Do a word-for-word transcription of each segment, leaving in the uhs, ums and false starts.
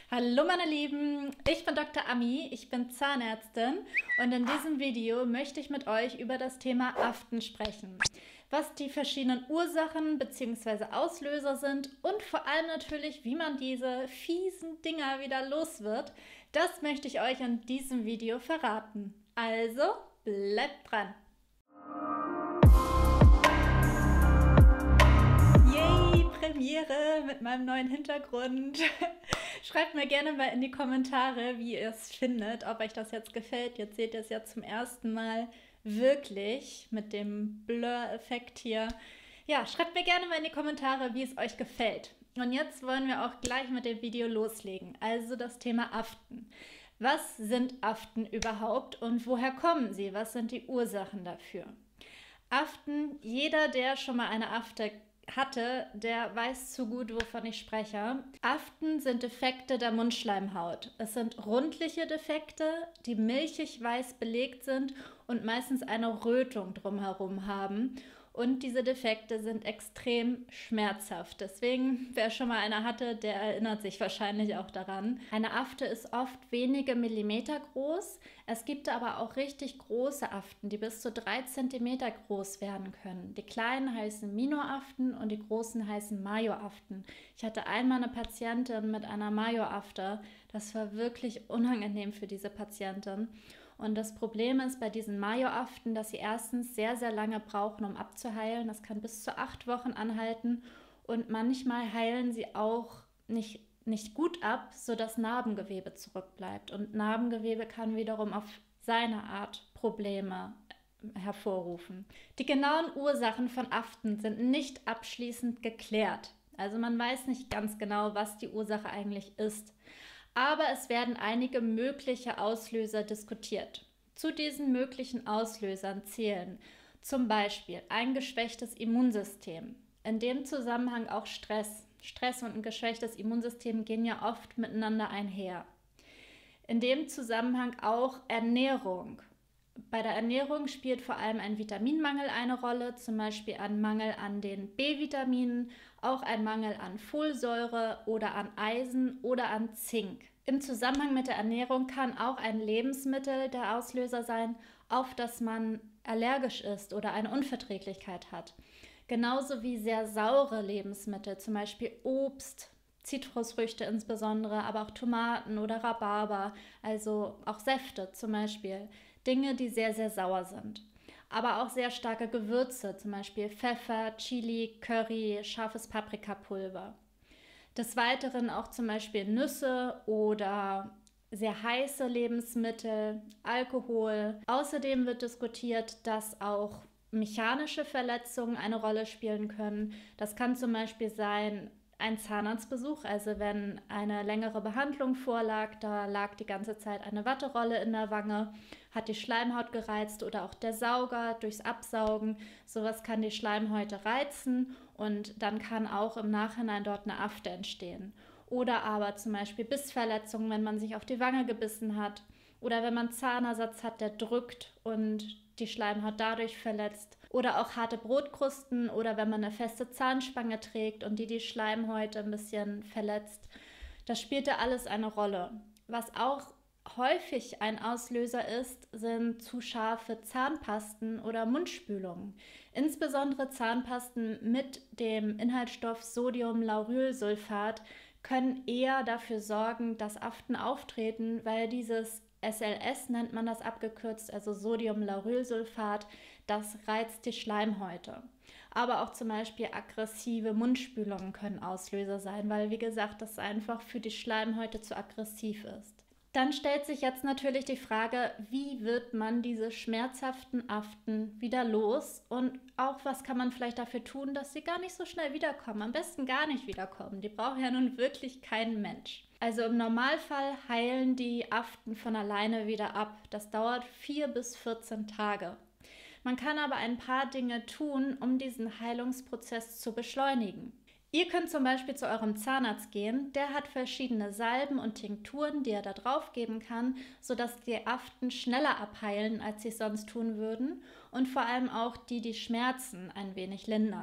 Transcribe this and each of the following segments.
Hallo meine Lieben, ich bin Doktor Ami, ich bin Zahnärztin und in diesem Video möchte ich mit euch über das Thema Aften sprechen. Was die verschiedenen Ursachen bzw. Auslöser sind und vor allem natürlich, wie man diese fiesen Dinger wieder los wird, das möchte ich euch in diesem Video verraten. Also bleibt dran! Yay, Premiere mit meinem neuen Hintergrund. Schreibt mir gerne mal in die Kommentare, wie ihr es findet, ob euch das jetzt gefällt. Jetzt seht ihr es ja zum ersten Mal wirklich mit dem Blur-Effekt hier. Ja, schreibt mir gerne mal in die Kommentare, wie es euch gefällt. Und jetzt wollen wir auch gleich mit dem Video loslegen. Also das Thema Aften. Was sind Aften überhaupt und woher kommen sie? Was sind die Ursachen dafür? Aften, jeder, der schon mal eine Afte hatte, der weiß zu gut, wovon ich spreche. Aften sind Defekte der Mundschleimhaut. Es sind rundliche Defekte, die milchig weiß belegt sind und meistens eine Rötung drumherum haben. Und diese Defekte sind extrem schmerzhaft. Deswegen, wer schon mal eine hatte, der erinnert sich wahrscheinlich auch daran. Eine Afte ist oft wenige Millimeter groß. Es gibt aber auch richtig große Aften, die bis zu drei Zentimeter groß werden können. Die kleinen heißen Minoaften und die großen heißen Majoaften. Ich hatte einmal eine Patientin mit einer Majoafte. Das war wirklich unangenehm für diese Patientin. Und das Problem ist bei diesen Majoaften, dass sie erstens sehr, sehr lange brauchen, um abzuheilen. Das kann bis zu acht Wochen anhalten und manchmal heilen sie auch nicht, nicht gut ab, sodass Narbengewebe zurückbleibt. Und Narbengewebe kann wiederum auf seine Art Probleme hervorrufen. Die genauen Ursachen von Aften sind nicht abschließend geklärt. Also man weiß nicht ganz genau, was die Ursache eigentlich ist. Aber es werden einige mögliche Auslöser diskutiert. Zu diesen möglichen Auslösern zählen zum Beispiel ein geschwächtes Immunsystem. In dem Zusammenhang auch Stress. Stress und ein geschwächtes Immunsystem gehen ja oft miteinander einher. In dem Zusammenhang auch Ernährung. Bei der Ernährung spielt vor allem ein Vitaminmangel eine Rolle, zum Beispiel ein Mangel an den B-Vitaminen, auch ein Mangel an Folsäure oder an Eisen oder an Zink. Im Zusammenhang mit der Ernährung kann auch ein Lebensmittel der Auslöser sein, auf das man allergisch ist oder eine Unverträglichkeit hat. Genauso wie sehr saure Lebensmittel, zum Beispiel Obst, Zitrusfrüchte insbesondere, aber auch Tomaten oder Rhabarber, also auch Säfte zum Beispiel. Dinge, die sehr, sehr sauer sind. Aber auch sehr starke Gewürze, zum Beispiel Pfeffer, Chili, Curry, scharfes Paprikapulver. Des Weiteren auch zum Beispiel Nüsse oder sehr heiße Lebensmittel, Alkohol. Außerdem wird diskutiert, dass auch mechanische Verletzungen eine Rolle spielen können. Das kann zum Beispiel sein, ein Zahnarztbesuch, also wenn eine längere Behandlung vorlag, da lag die ganze Zeit eine Watterolle in der Wange, hat die Schleimhaut gereizt oder auch der Sauger durchs Absaugen. Sowas kann die Schleimhäute reizen und dann kann auch im Nachhinein dort eine Afte entstehen. Oder aber zum Beispiel Bissverletzungen, wenn man sich auf die Wange gebissen hat oder wenn man Zahnersatz hat, der drückt und die Schleimhaut dadurch verletzt. Oder auch harte Brotkrusten oder wenn man eine feste Zahnspange trägt und die die Schleimhäute ein bisschen verletzt. Das spielt da alles eine Rolle. Was auch häufig ein Auslöser ist, sind zu scharfe Zahnpasten oder Mundspülungen. Insbesondere Zahnpasten mit dem Inhaltsstoff Sodiumlaurylsulfat können eher dafür sorgen, dass Aften auftreten, weil dieses S L S nennt man das abgekürzt, also Sodiumlaurylsulfat, das reizt die Schleimhäute. Aber auch zum Beispiel aggressive Mundspülungen können Auslöser sein, weil wie gesagt, das einfach für die Schleimhäute zu aggressiv ist. Dann stellt sich jetzt natürlich die Frage, wie wird man diese schmerzhaften Aften wieder los und auch was kann man vielleicht dafür tun, dass sie gar nicht so schnell wiederkommen, am besten gar nicht wiederkommen. Die braucht ja nun wirklich kein Mensch. Also im Normalfall heilen die Aften von alleine wieder ab. Das dauert vier bis vierzehn Tage. Man kann aber ein paar Dinge tun, um diesen Heilungsprozess zu beschleunigen. Ihr könnt zum Beispiel zu eurem Zahnarzt gehen, der hat verschiedene Salben und Tinkturen, die er da drauf geben kann, sodass die Aften schneller abheilen, als sie es sonst tun würden und vor allem auch die, die Schmerzen ein wenig lindern.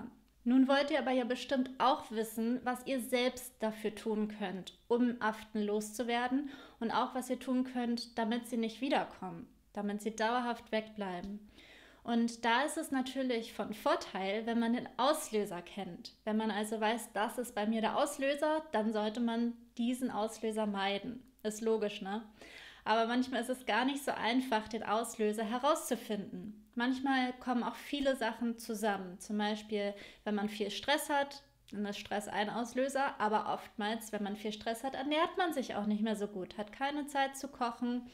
Nun wollt ihr aber ja bestimmt auch wissen, was ihr selbst dafür tun könnt, um Aften loszuwerden und auch was ihr tun könnt, damit sie nicht wiederkommen, damit sie dauerhaft wegbleiben. Und da ist es natürlich von Vorteil, wenn man den Auslöser kennt. Wenn man also weiß, das ist bei mir der Auslöser, dann sollte man diesen Auslöser meiden. Ist logisch, ne? Aber manchmal ist es gar nicht so einfach, den Auslöser herauszufinden. Manchmal kommen auch viele Sachen zusammen. Zum Beispiel, wenn man viel Stress hat, dann ist Stress ein Auslöser. Aber oftmals, wenn man viel Stress hat, ernährt man sich auch nicht mehr so gut, hat keine Zeit zu kochen,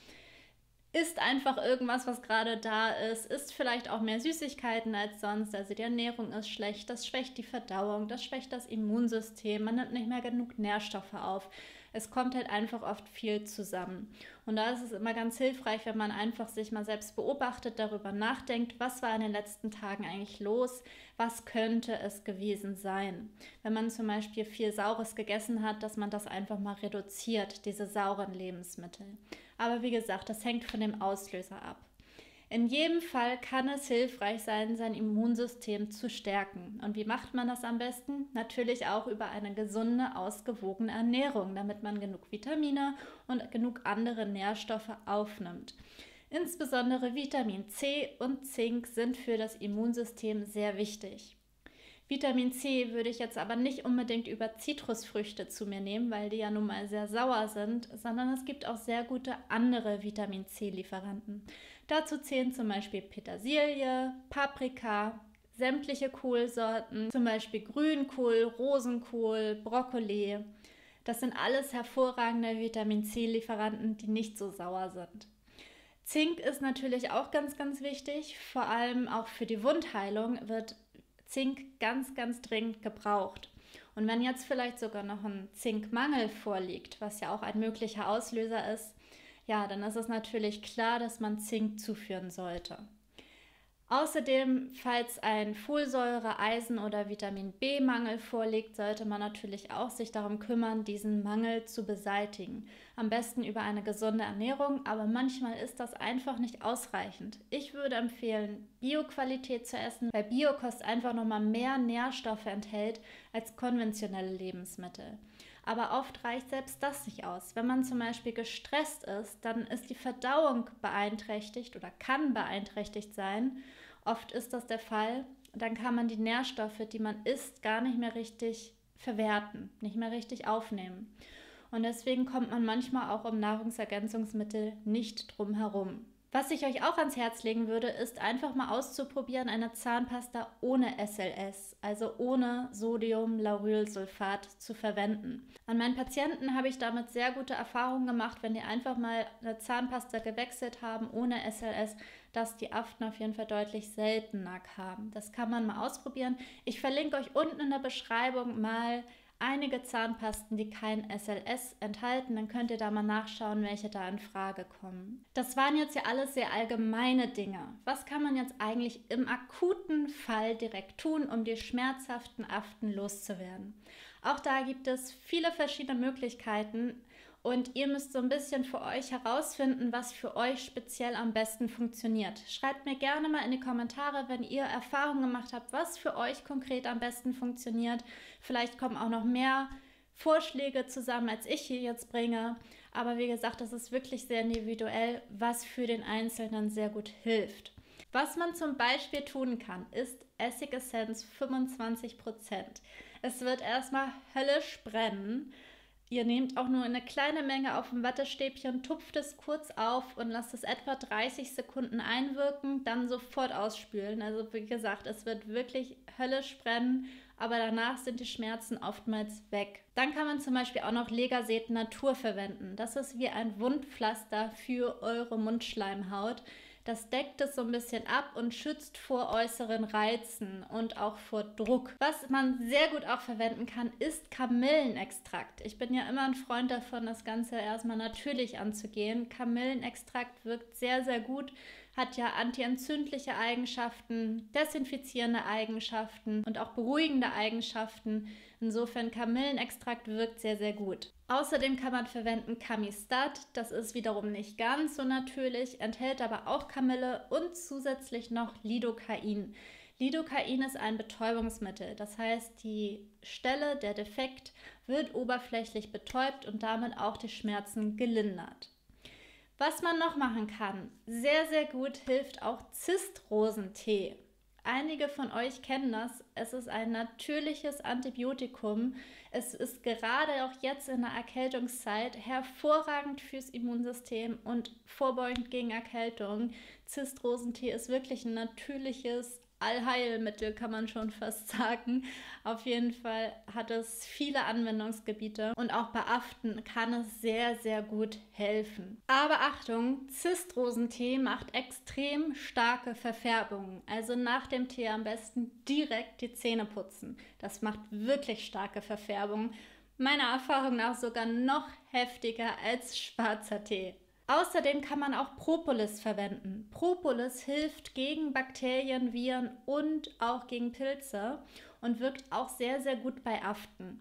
isst einfach irgendwas, was gerade da ist, isst vielleicht auch mehr Süßigkeiten als sonst, also die Ernährung ist schlecht, das schwächt die Verdauung, das schwächt das Immunsystem, man nimmt nicht mehr genug Nährstoffe auf. Es kommt halt einfach oft viel zusammen. Und da ist es immer ganz hilfreich, wenn man einfach sich mal selbst beobachtet, darüber nachdenkt, was war in den letzten Tagen eigentlich los, was könnte es gewesen sein. Wenn man zum Beispiel viel Saures gegessen hat, dass man das einfach mal reduziert, diese sauren Lebensmittel. Aber wie gesagt, das hängt von dem Auslöser ab. In jedem Fall kann es hilfreich sein, sein Immunsystem zu stärken. Und wie macht man das am besten? Natürlich auch über eine gesunde, ausgewogene Ernährung, damit man genug Vitamine und genug andere Nährstoffe aufnimmt. Insbesondere Vitamin C und Zink sind für das Immunsystem sehr wichtig. Vitamin C würde ich jetzt aber nicht unbedingt über Zitrusfrüchte zu mir nehmen, weil die ja nun mal sehr sauer sind, sondern es gibt auch sehr gute andere Vitamin C-Lieferanten. Dazu zählen zum Beispiel Petersilie, Paprika, sämtliche Kohlsorten, zum Beispiel Grünkohl, Rosenkohl, Brokkoli. Das sind alles hervorragende Vitamin C-Lieferanten, die nicht so sauer sind. Zink ist natürlich auch ganz, ganz wichtig, vor allem auch für die Wundheilung wird Zink ganz, ganz dringend gebraucht. Und wenn jetzt vielleicht sogar noch ein Zinkmangel vorliegt, was ja auch ein möglicher Auslöser ist, ja, dann ist es natürlich klar, dass man Zink zuführen sollte. Außerdem, falls ein Folsäure-, Eisen- oder Vitamin B-Mangel vorliegt, sollte man natürlich auch sich darum kümmern, diesen Mangel zu beseitigen. Am besten über eine gesunde Ernährung, aber manchmal ist das einfach nicht ausreichend. Ich würde empfehlen, Bio-Qualität zu essen, weil Biokost einfach nochmal mehr Nährstoffe enthält als konventionelle Lebensmittel. Aber oft reicht selbst das nicht aus. Wenn man zum Beispiel gestresst ist, dann ist die Verdauung beeinträchtigt oder kann beeinträchtigt sein. Oft ist das der Fall. Dann kann man die Nährstoffe, die man isst, gar nicht mehr richtig verwerten, nicht mehr richtig aufnehmen. Und deswegen kommt man manchmal auch um Nahrungsergänzungsmittel nicht drum herum. Was ich euch auch ans Herz legen würde, ist einfach mal auszuprobieren eine Zahnpasta ohne S L S, also ohne Sodium-Laurylsulfat zu verwenden. An meinen Patienten habe ich damit sehr gute Erfahrungen gemacht, wenn die einfach mal eine Zahnpasta gewechselt haben ohne S L S, dass die Aften auf jeden Fall deutlich seltener kamen. Das kann man mal ausprobieren. Ich verlinke euch unten in der Beschreibung mal einige Zahnpasten, die kein S L S enthalten, dann könnt ihr da mal nachschauen, welche da in Frage kommen. Das waren jetzt ja alles sehr allgemeine Dinge. Was kann man jetzt eigentlich im akuten Fall direkt tun, um die schmerzhaften Aften loszuwerden? Auch da gibt es viele verschiedene Möglichkeiten und ihr müsst so ein bisschen für euch herausfinden, was für euch speziell am besten funktioniert. Schreibt mir gerne mal in die Kommentare, wenn ihr Erfahrungen gemacht habt, was für euch konkret am besten funktioniert. Vielleicht kommen auch noch mehr Vorschläge zusammen, als ich hier jetzt bringe. Aber wie gesagt, das ist wirklich sehr individuell, was für den Einzelnen sehr gut hilft. Was man zum Beispiel tun kann, ist Essigessenz fünfundzwanzig Prozent. Es wird erstmal höllisch brennen. Ihr nehmt auch nur eine kleine Menge auf dem Wattestäbchen, tupft es kurz auf und lasst es etwa dreißig Sekunden einwirken, dann sofort ausspülen. Also wie gesagt, es wird wirklich höllisch brennen, aber danach sind die Schmerzen oftmals weg. Dann kann man zum Beispiel auch noch Legerset Natur verwenden. Das ist wie ein Wundpflaster für eure Mundschleimhaut. Das deckt es so ein bisschen ab und schützt vor äußeren Reizen und auch vor Druck. Was man sehr gut auch verwenden kann, ist Kamillenextrakt. Ich bin ja immer ein Freund davon, das Ganze erstmal natürlich anzugehen. Kamillenextrakt wirkt sehr, sehr gut, hat ja antientzündliche Eigenschaften, desinfizierende Eigenschaften und auch beruhigende Eigenschaften. Insofern Kamillenextrakt wirkt sehr, sehr gut. Außerdem kann man verwenden Camistat, das ist wiederum nicht ganz so natürlich, enthält aber auch Kamille und zusätzlich noch Lidocain. Lidocain ist ein Betäubungsmittel, das heißt, die Stelle, der Defekt, wird oberflächlich betäubt und damit auch die Schmerzen gelindert. Was man noch machen kann, sehr, sehr gut hilft auch Zistrosentee. Einige von euch kennen das. Es ist ein natürliches Antibiotikum. Es ist gerade auch jetzt in der Erkältungszeit hervorragend fürs Immunsystem und vorbeugend gegen Erkältung. Zistrosentee ist wirklich ein natürliches Allheilmittel, kann man schon fast sagen. Auf jeden Fall hat es viele Anwendungsgebiete und auch bei Aften kann es sehr, sehr gut helfen. Aber Achtung, Zistrosentee macht extrem starke Verfärbungen. Also nach dem Tee am besten direkt die Zähne putzen. Das macht wirklich starke Verfärbungen. Meiner Erfahrung nach sogar noch heftiger als schwarzer Tee. Außerdem kann man auch Propolis verwenden. Propolis hilft gegen Bakterien, Viren und auch gegen Pilze und wirkt auch sehr, sehr gut bei Aften.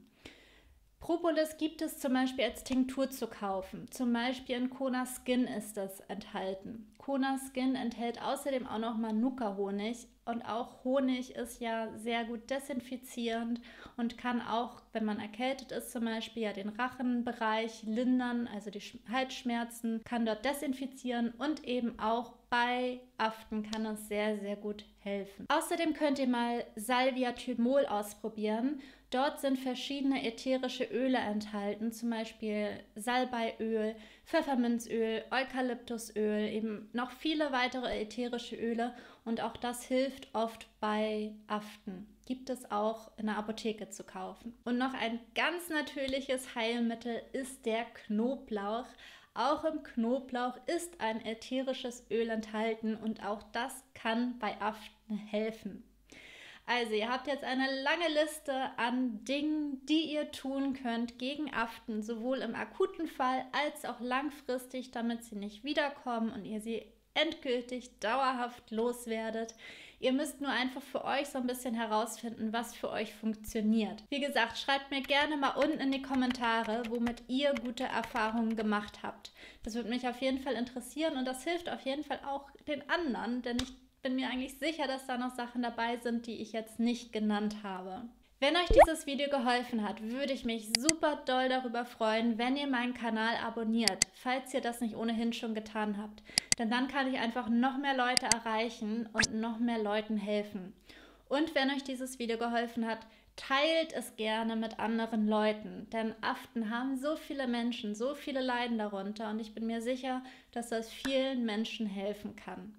Propolis gibt es zum Beispiel als Tinktur zu kaufen. Zum Beispiel in Kona Skin ist das enthalten. Kona Skin enthält außerdem auch noch Manuka-Honig. Und auch Honig ist ja sehr gut desinfizierend und kann auch, wenn man erkältet ist, zum Beispiel ja den Rachenbereich lindern, also die Halsschmerzen, kann dort desinfizieren und eben auch bei Aften kann es sehr, sehr gut helfen. Außerdem könnt ihr mal Salvia-Thymol ausprobieren. Dort sind verschiedene ätherische Öle enthalten, zum Beispiel Salbeiöl, Pfefferminzöl, Eukalyptusöl, eben noch viele weitere ätherische Öle und auch das hilft oft bei Aften. Gibt es auch in der Apotheke zu kaufen. Und noch ein ganz natürliches Heilmittel ist der Knoblauch. Auch im Knoblauch ist ein ätherisches Öl enthalten und auch das kann bei Aften helfen. Also ihr habt jetzt eine lange Liste an Dingen, die ihr tun könnt gegen Aften, sowohl im akuten Fall als auch langfristig, damit sie nicht wiederkommen und ihr sie endgültig dauerhaft loswerdet. Ihr müsst nur einfach für euch so ein bisschen herausfinden, was für euch funktioniert. Wie gesagt, schreibt mir gerne mal unten in die Kommentare, womit ihr gute Erfahrungen gemacht habt. Das würde mich auf jeden Fall interessieren und das hilft auf jeden Fall auch den anderen, denn ich bin mir eigentlich sicher, dass da noch Sachen dabei sind, die ich jetzt nicht genannt habe. Wenn euch dieses Video geholfen hat, würde ich mich super doll darüber freuen, wenn ihr meinen Kanal abonniert, falls ihr das nicht ohnehin schon getan habt. Denn dann kann ich einfach noch mehr Leute erreichen und noch mehr Leuten helfen. Und wenn euch dieses Video geholfen hat, teilt es gerne mit anderen Leuten. Denn Aften haben so viele Menschen, so viele leiden darunter und ich bin mir sicher, dass das vielen Menschen helfen kann.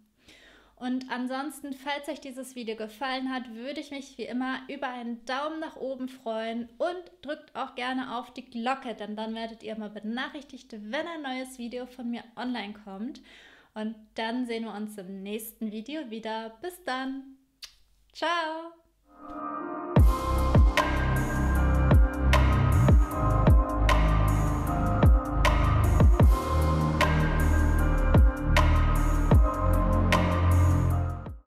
Und ansonsten, falls euch dieses Video gefallen hat, würde ich mich wie immer über einen Daumen nach oben freuen und drückt auch gerne auf die Glocke, denn dann werdet ihr mal benachrichtigt, wenn ein neues Video von mir online kommt. Und dann sehen wir uns im nächsten Video wieder. Bis dann. Ciao.